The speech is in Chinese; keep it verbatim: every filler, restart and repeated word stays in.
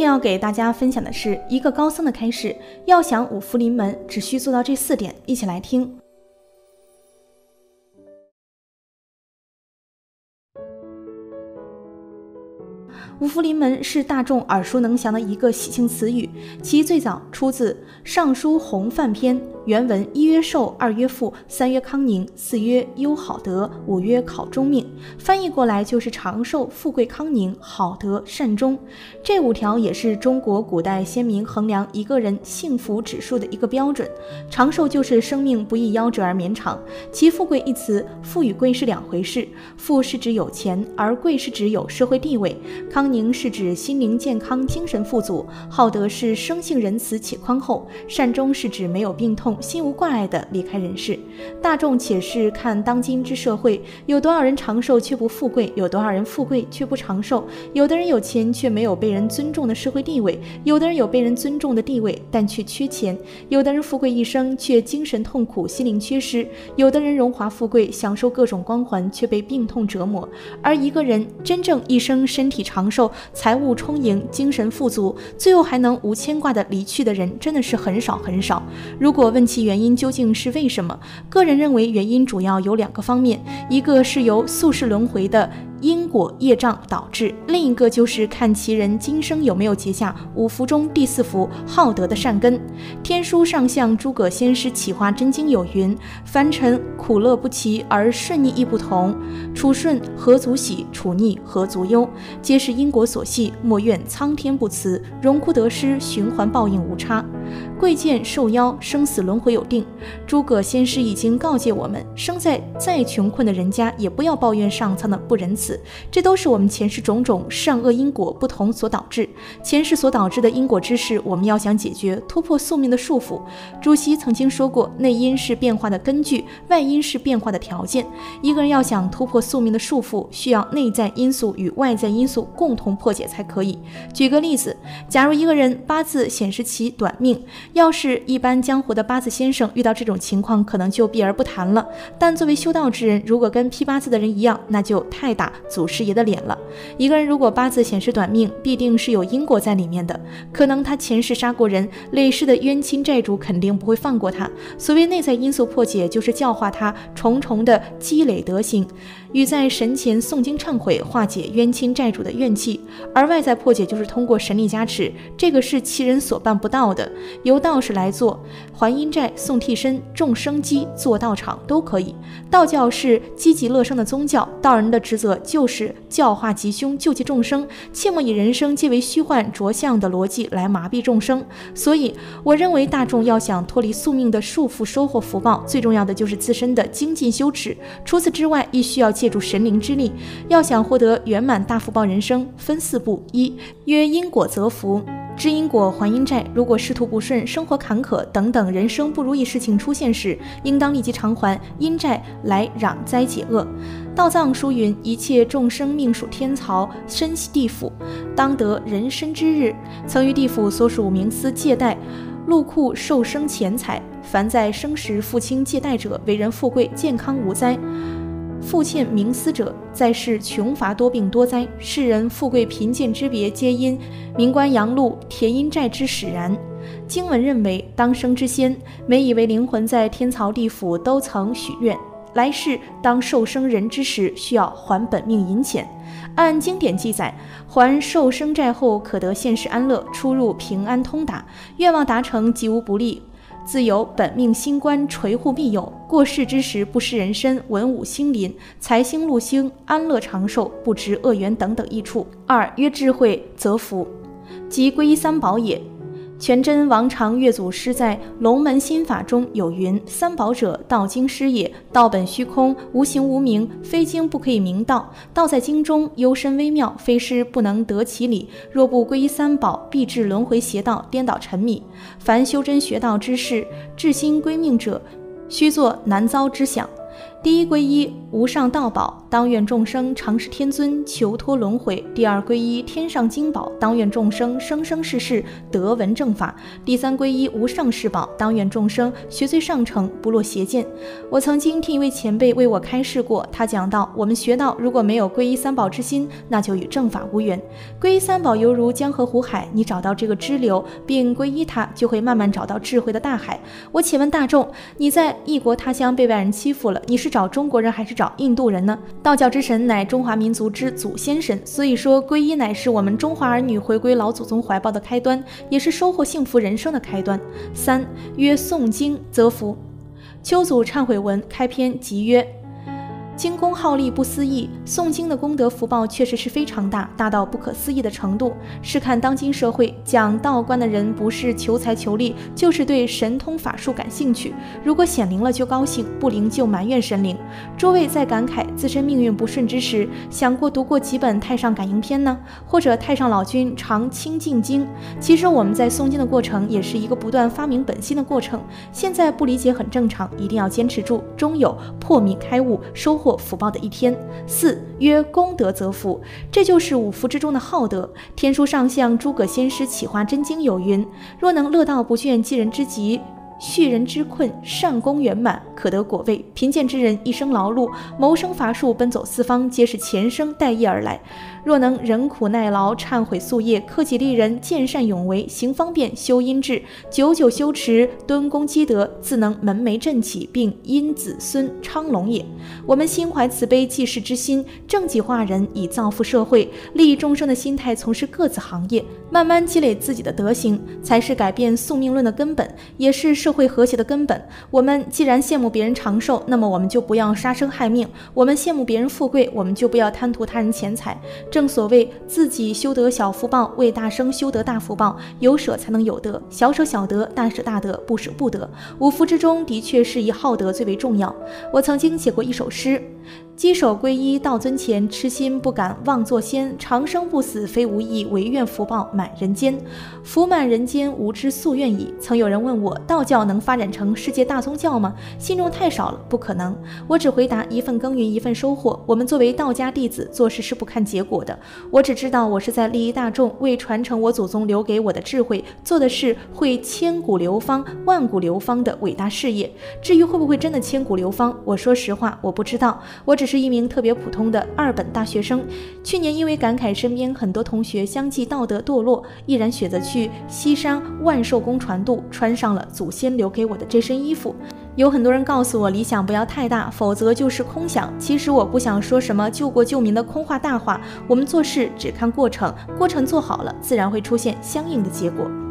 天要给大家分享的是一个高僧的开始，要想五福临门，只需做到这四点，一起来听。五福临门是大众耳熟能详的一个喜庆词语，其最早出自《尚书洪范篇》，原文一曰寿，二曰富，三曰康宁，四曰优好德，五曰考中命。翻译过来就是长寿、富贵、康宁、好德、善终。这五条也是中国古代先民衡量一个人幸福指数的一个标准。长寿就是生命不易夭折而绵长，其富贵一词，富与贵是两回事，富是指有钱，而贵是指有社会地位。康宁是指心灵健康、精神富足，好德是生性仁慈且宽厚，善终是指没有病痛、心无挂碍地离开人世。大众且是看当今之社会，有多少人长寿却不富贵，有多少人富贵却不长寿，有的人有钱却没有被人尊重的社会地位，有的人有被人尊重的地位但却缺钱，有的人富贵一生却精神痛苦、心灵缺失，有的人荣华富贵，享受各种光环却被病痛折磨。而一个人真正一生身体长寿、财物充盈、精神富足，最后还能无牵挂地离去的人真的是很少很少。如果问其原因究竟是为什么，个人认为原因主要有两个方面，一个是由宿世轮回的因果业障导致，另一个就是看其人今生有没有结下五福中第四福好德的善根。天书上相诸葛先师启化真经有云：凡尘苦乐不齐，而顺逆亦不同，处顺何足喜，处逆何足忧，皆是因果所系，莫怨苍天不慈，荣枯得失，循环报应无差。贵贱受夭，生死轮回有定。诸葛先师已经告诫我们，生在再穷困的人家，也不要抱怨上苍的不仁慈，这都是我们前世种种善恶因果不同所导致。前世所导致的因果之事，我们要想解决，突破宿命的束缚。朱熹曾经说过，内因是变化的根据，外因是变化的条件。一个人要想突破宿命的束缚，需要内在因素与外在因素共同破解才可以。举个例子，假如一个人八字显示其短命，要是一般江湖的八字先生遇到这种情况，可能就避而不谈了。但作为修道之人，如果跟批八字的人一样，那就太打祖师爷的脸了。一个人如果八字显示短命，必定是有因果在里面的，可能他前世杀过人，累世的冤亲债主肯定不会放过他。所谓内在因素破解，就是教化他重重的积累德行，与在神前诵经忏悔，化解冤亲债主的怨气。而外在破解就是通过神力加持，这个是其人所办不到的，由道士来做，还阴债、送替身、种生机、做道场都可以。道教是积极乐生的宗教，道人的职责就是教化吉凶，救济众生，切莫以人生皆为虚幻着相的逻辑来麻痹众生。所以我认为大众要想脱离宿命的束缚，收获福报，最重要的就是自身的精进修持。除此之外，亦需要借助神灵之力。要想获得圆满大福报人生，分四步：一曰因果则福，知因果还因债。如果仕途不顺、生活坎坷等等人生不如意事情出现时，应当立即偿还因债来攘灾解厄。道藏书云：一切众生命属天曹，身系地府，当得人身之日，曾于地府所属冥司借贷，入库受生钱财。凡在生时付清借贷者，为人富贵，健康无灾；负欠冥司者，在世穷乏多病多灾。世人富贵贫贱之别，皆因冥官阳禄填因债之使然。经文认为，当生之先，每以为灵魂在天曹地府都曾许愿，来世当受生人之时，需要还本命银钱。按经典记载，还受生债后，可得现世安乐，出入平安通达，愿望达成，即无不利。自有本命星官垂护庇佑，过世之时不失人身，文武星临，财星禄星，安乐长寿，不知恶缘等等益处。二曰智慧则福，即皈依三宝也。全真王常岳祖师在《龙门心法》中有云：三宝者，道经师也。道本虚空，无形无名，非经不可以明道。道在经中，幽深微妙，非师不能得其理。若不皈依三宝，必致轮回邪道，颠倒沉迷。凡修真学道之事，至心归命者，须作难遭之想。第一皈依无上道宝， 当愿众生常是天尊，求脱轮回。第二皈依天上金宝，当愿众生生生世世得闻正法。第三皈依无上士宝，当愿众生学最上乘，不落邪见。我曾经听一位前辈为我开示过，他讲到，我们学到如果没有皈依三宝之心，那就与正法无缘。皈依三宝犹如江河湖海，你找到这个支流并皈依它，就会慢慢找到智慧的大海。我且问大众，你在异国他乡被外人欺负了，你是找中国人还是找印度人呢？道教之神乃中华民族之祖先神，所以说皈依乃是我们中华儿女回归老祖宗怀抱的开端，也是收获幸福人生的开端。三曰诵经则福。丘祖忏悔文开篇即曰：经功号力不思议，诵经的功德福报确实是非常大，大到不可思议的程度。试看当今社会，讲道观的人不是求财求利，就是对神通法术感兴趣。如果显灵了就高兴，不灵就埋怨神灵。诸位在感慨自身命运不顺之时，想过读过几本太上感应篇呢？或者太上老君常清净经？其实我们在诵经的过程，也是一个不断发明本心的过程。现在不理解很正常，一定要坚持住，终有破迷开悟，收获福报的一天。四曰功德则福，这就是五福之中的好德。天书上向诸葛先师启发真经有云：若能乐道不倦，济人之急，恤人之困，善功圆满，可得果位。贫贱之人一生劳碌，谋生乏术，奔走四方，皆是前生带业而来。若能忍苦耐劳，忏悔夙业，克己利人，见善勇为，行方便，修阴质，久久修持，敦功积德，自能门楣振起，并因子孙昌隆也。我们心怀慈悲济世之心，正己化人，以造福社会，利益众生的心态，从事各自行业，慢慢积累自己的德行，才是改变宿命论的根本，也是社会和谐的根本。我们既然羡慕别人长寿，那么我们就不要杀生害命；我们羡慕别人富贵，我们就不要贪图他人钱财。正所谓自己修得小福报，为大生修得大福报。有舍才能有得，小舍小得，大舍大得，不舍不得。五福之中，的确是以好德最为重要。我曾经写过一首诗：稽首皈依道尊前，痴心不敢妄作仙。长生不死非无益，唯愿福报满人间。福满人间，无知夙愿矣。曾有人问我，道教能发展成世界大宗教吗？信众太少了，不可能。我只回答：一份耕耘一份收获。我们作为道家弟子，做事是不看结果的。我只知道我是在利益大众，为传承我祖宗留给我的智慧，做的是会千古流芳、万古流芳的伟大事业。至于会不会真的千古流芳，我说实话，我不知道。我只是一名特别普通的二本大学生，去年因为感慨身边很多同学相继道德堕落，毅然选择去西山万寿宫传渡，穿上了祖先留给我的这身衣服。有很多人告诉我，理想不要太大，否则就是空想。其实我不想说什么救国救民的空话大话，我们做事只看过程，过程做好了，自然会出现相应的结果。